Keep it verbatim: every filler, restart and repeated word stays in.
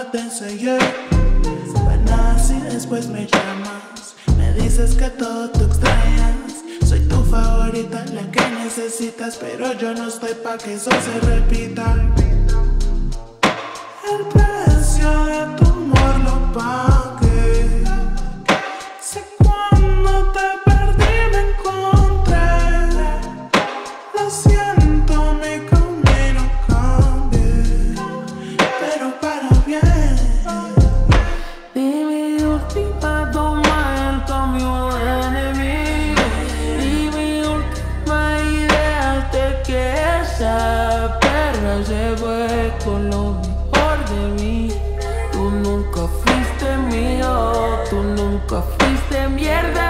te enseñé. Buenas y después me llamas, me dices que todo tú extrañas. Soy tu favorita, la que necesitas, pero yo no estoy pa' que eso se repita. El precio de tu amor lo pagué. Sé cuando te perdí me encontré. Lo siento, mi camino cambié, pero para bien. Y mi última toma el cambio de enemigo. Y mi última idea de que esa perra se fue con lo mejor de mí. Tú nunca fuiste mío, tú nunca fuiste mierda.